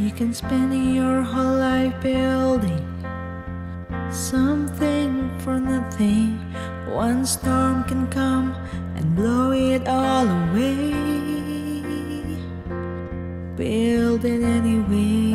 You can spend your whole life building something for nothing. One storm can come and blow it all away. Build it anyway.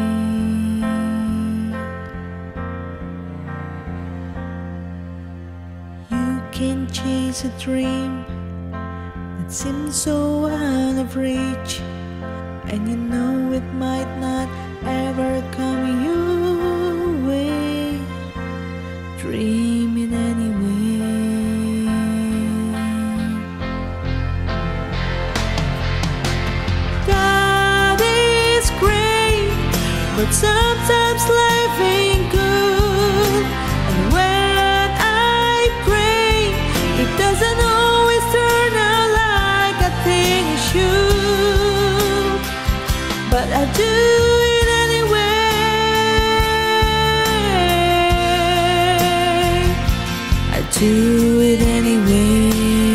You can chase a dream that seems so out of reach, and you know it might not ever come your way. Dream it anyway. God is great, but sometimes life ain't good. And when I pray, it doesn't always turn out like I think it should. But I do it anyway. I do it anyway.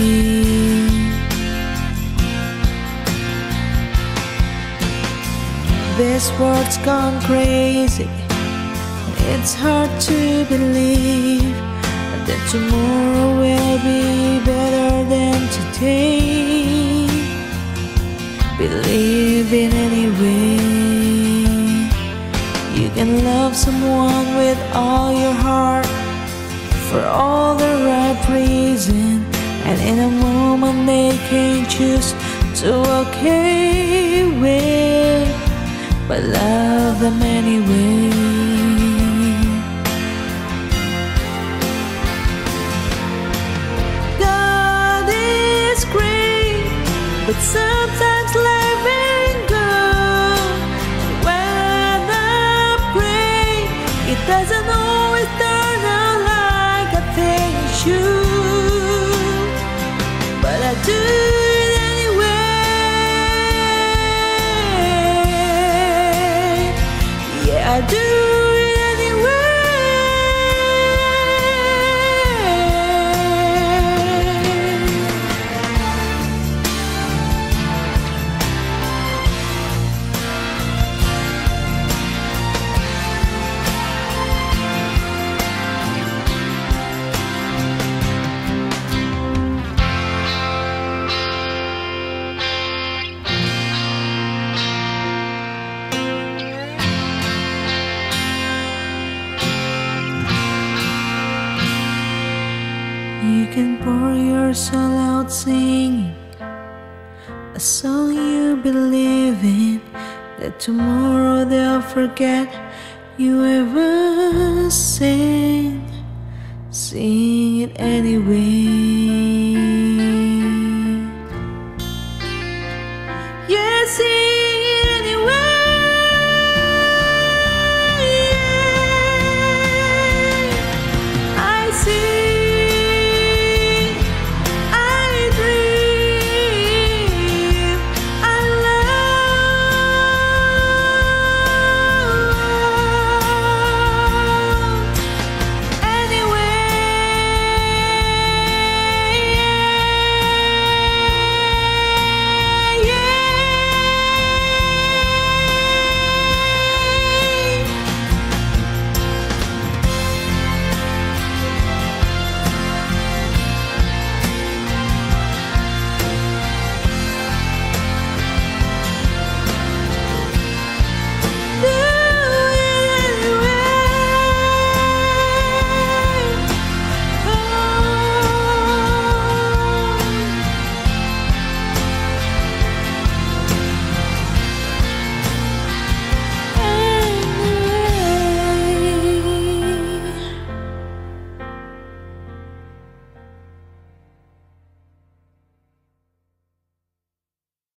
This world's gone crazy. It's hard to believe that tomorrow will be better than today. Believe it anyway. You can love someone with all your heart for all the right reason, and in a moment they can choose to walk away. But love them anyway. God is great, but sometimes life ain't good. When I pray, it doesn't always turn out like I think it should. But I do it anyway. Yeah, I do it anyway. You can pour your soul out singing a song you believe in, that tomorrow they'll forget you ever sang. Sing it anyway.